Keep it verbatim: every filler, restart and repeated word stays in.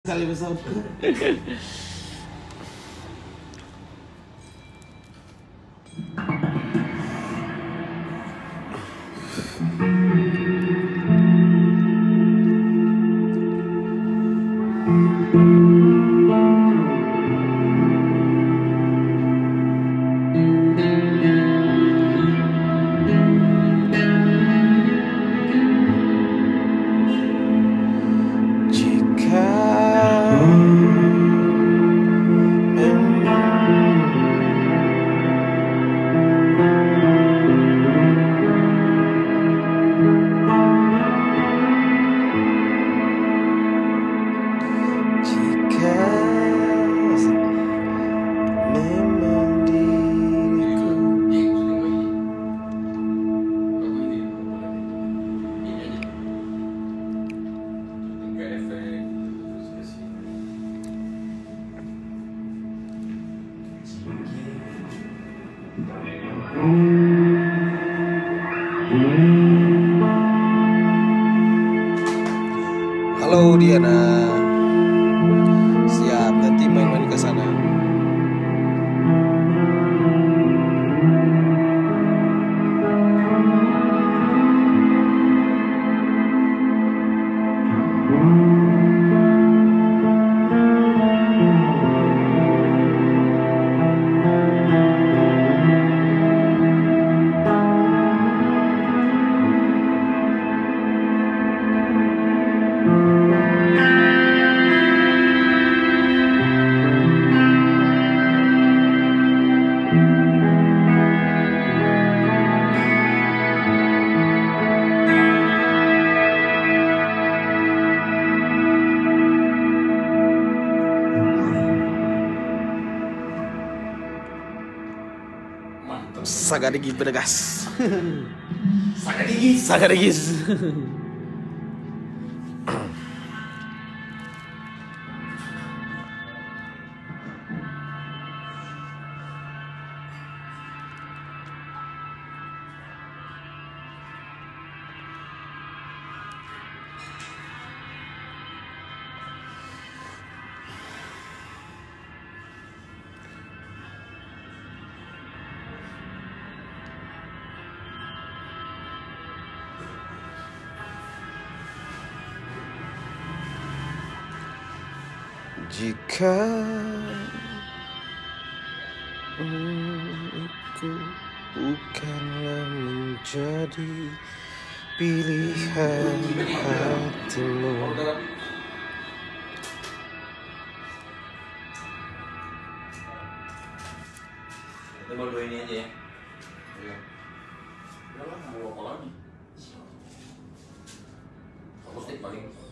Kali besar. Halo Diana, siap nanti main-main ke sana. Sagadigi bergas. Sagadigi. Sagadigi. Jika aku bukanlah menjadi pilihan hatimu. Kita mau dua ini aja ya. Iya. Udah lah, mau apa lagi? Satu stick paling.